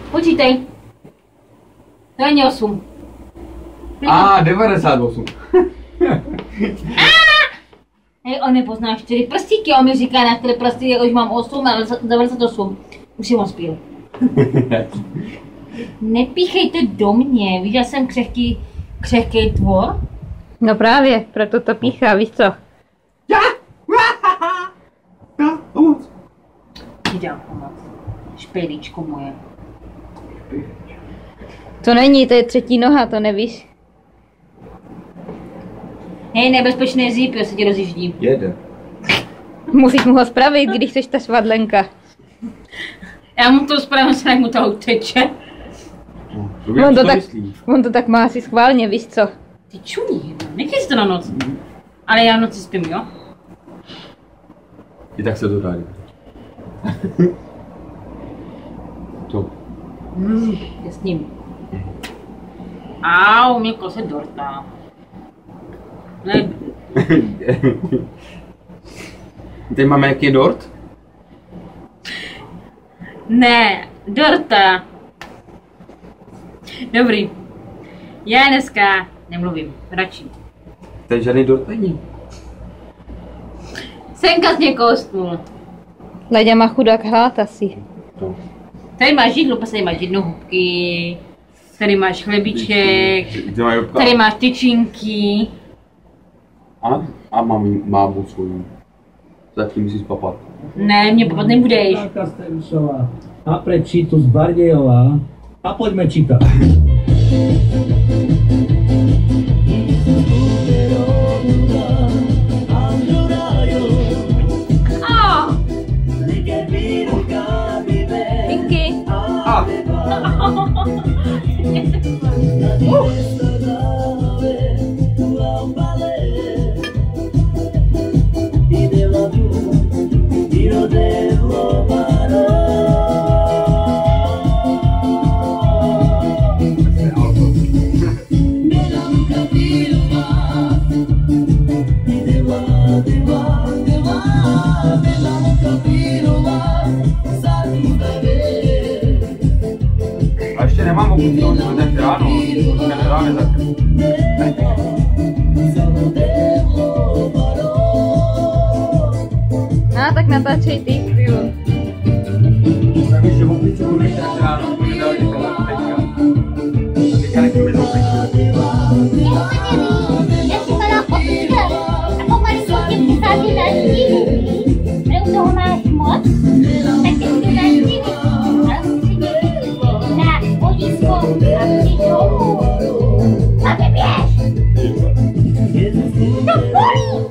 Počítej. To není 8. 98. Hej, on mi pozná 4 prstíky, on mi říká na 4 prsty, už mám 8 a 98. Už si moc pil. Nepíchejte do mě, víš, že jsem křehký tvor? No právě, proto to píchá, víš co? Já pomoc. Ti dám pomoc. Špejličko moje. To není, to je třetí noha, to nevíš? Hej, nebezpečný zíp, já se ti rozjíždí. Jede. Musíš mu ho spravit, když jsi ta švadlenka. Já mu to spravím, se mu to uteče. On to tak má asi schválně, víš co? Ty čuní, nechej si to na noc. Ale já v noci spím, jo? I tak se to dá. To. Je s ním. Au, mě kose dorta. Ne. Teď máme jaký dort? Ne, dorta. Dobrý. Já dneska nemluvím, radši. Tady žádný dort není. Senka z někoho stůl. Ledě má chudák hlad asi. To. Tady máš jídlo, tady máš jednu hubky. Tady máš chlebíček. Tady máš tyčinky. A mám svou. Zatím musíš papat. Ne, mě papat nebudeš. Kasterušová a prečítu z Bardejová a poďme čítať. Pinky. A ještě nemám okus, to už tak ráno. Nedáme tak. Tak natáčej ty chvíli. Tak ještě opičku budu ještě tak ráno, to nedali teďka. A teďka nechceme do opičku. Já si padá opička a pomalý chodím přisází na živý. Ale u toho máš moc, tak si budu na živý. Ale musí jít na vodísko a přijít domů. A ty běž! To bolí!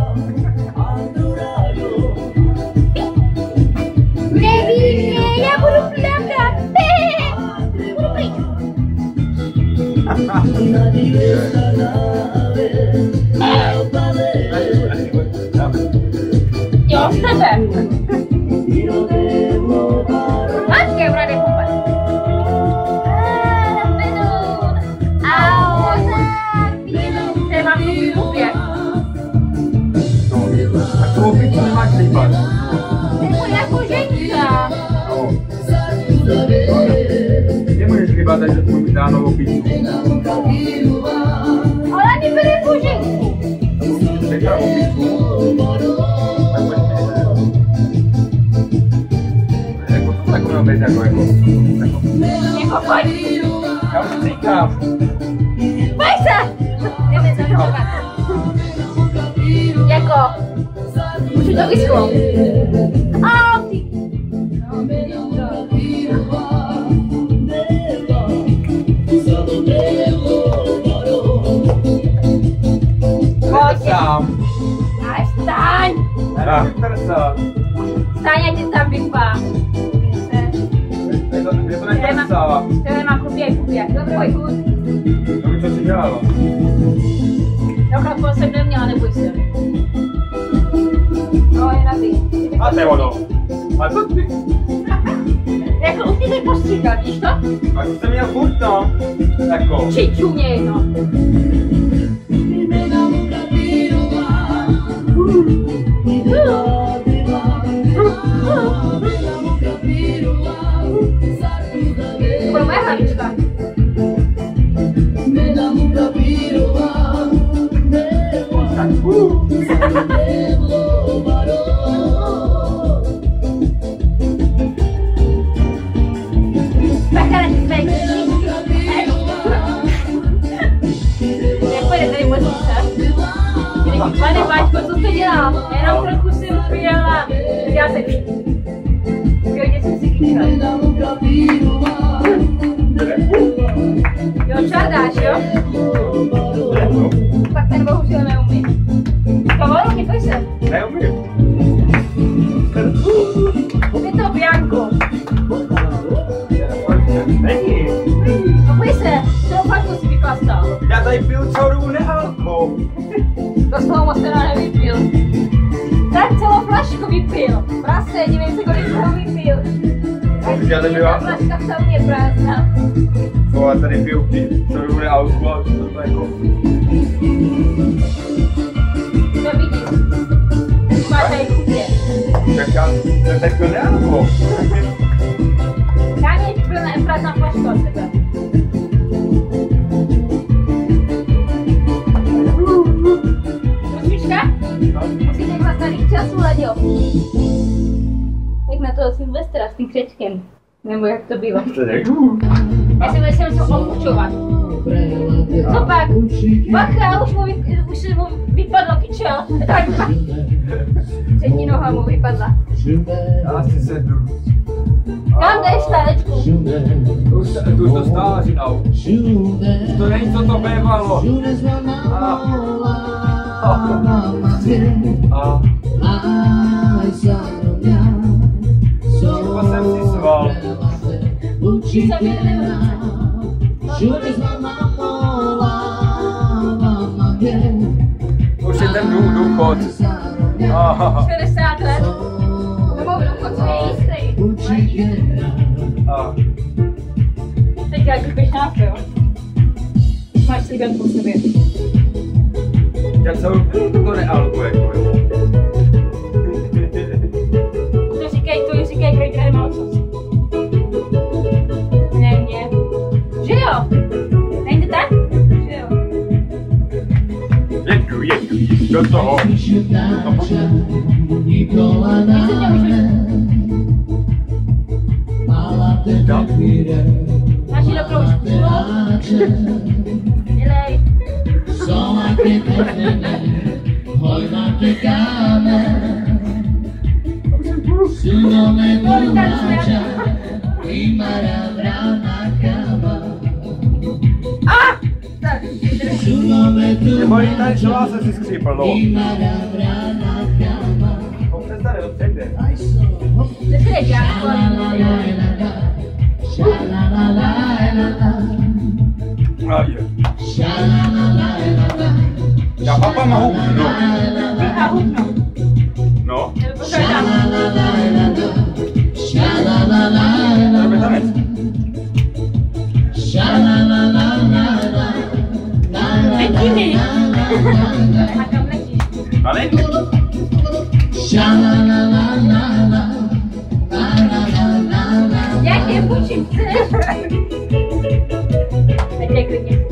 Neví mě, já budu plakat. Budu pryč. Jo, z tebe. Mačkej, ona jde kupat. Tady mám tu kupě. A tu opičku nemáš nejpat. Nebo jako ženka. Nemůžeš líbat, takže to můžu dát novou opičku. Ale ani byli jako ženku. Teď dám opičku. Tak budeme být jako. Jako pojď. Já už říkám. Pojď se. Jdeme se vychovat. Jako. Můžu to vyschnout. Au, ty. Sám. Aj, vstaň. Vstaň, ať tě tam vypá. Tady má kubě. Dobrý, kud. Co jsi dělala? Já chlapku jsem neměla, neboj se. No, je na ty. A to je ono. A to ty? Jako už ty nepostříkal, víš to? A to jsem měl furt, no. Jako. Čičuně jedno. Jo, čardáš, jo? Tak ten bohužel neumí. Povolky, pojď se. Neumím. Ty to Bianko. Není. No pojď se, celou flašku si vyplastal. Já tady piju celou dobu nealko. To z toho moc teda nevypil. Tak celou flašku vypil. Prase, dívej se, kolik toho vypil. Já tady Ta flaška v tom je prázdná. Já tady piju celou dobu nealko a to jako... To vidíš. Máš tady chutě. Tak já jsem teď nealko. Dám je plná prázdná flaška od sebe. Rozumíčka? Musíš někdo starých časů, Laďo. Jak na toho Silvestra s tím křečkem. Nebo jak to bylo. Já si musím něco omučovat. Co pak? Bacha, už mu vypadlo kyčel. Tak třetí noha mu vypadla. Já si sednu. Kam jdeš, Tadečku? Tu už to stála říkal. To není, co to bývalo. To jsem si sval. Už je ten důchod. 60 let. Nebo důchod si nejistý. Teď jak bych nápil, jo? Máš si být po sobě. Já celou to nealko jako jo. To říkej, kolik nemá ocas. Ne, že jo? Není to tak? Že jo. Jedu, do toho. No Máš ji do kroužku. Dělej. Tak, Nebolí tady želá se si skřípl, no. Přestane, to přejde. Nechci já. Já papa má hubnu, no. Nechá hubnout. No. Pořádám. Jdeme tanec. Letí mi. A kam letíš? A ne? Jaké buči chceš? Teď je klidně.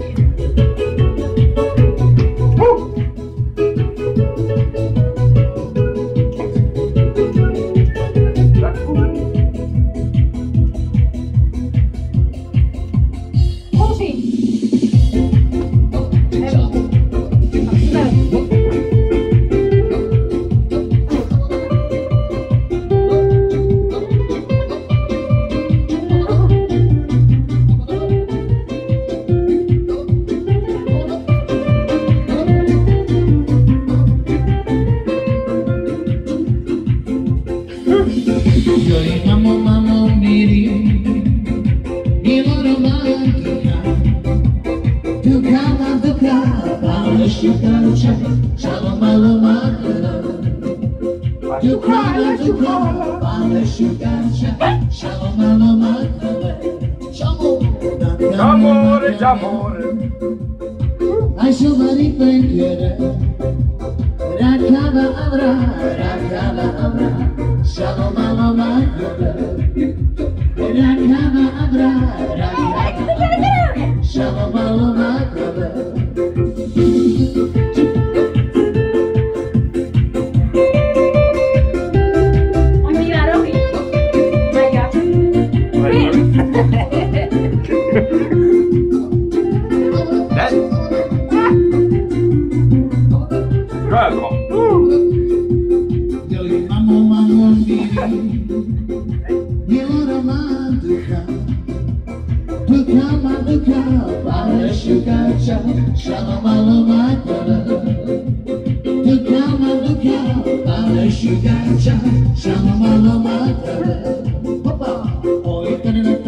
Amore. Ai giovani pensieri, racava avrà, shalom alomai, racava avrà, shalom alomai. Welcome. Duka, ale szukacia, szalomalomaka. Duka, ale szukacia, szalomalomaka. Hopa! Oj,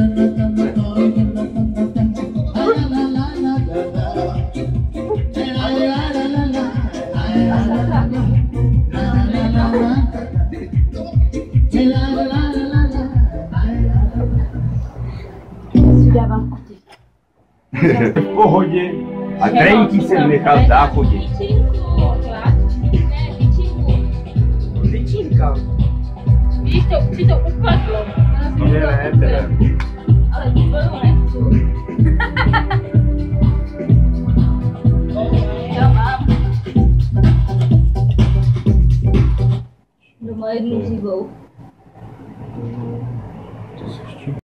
V pohodě. A drinky jsem nechal v záchodě. Tyčinka. Vidíš to, si to upadlo. Ne, teda. Ale upadlo nechci. Já mám. Doma jednu zívou.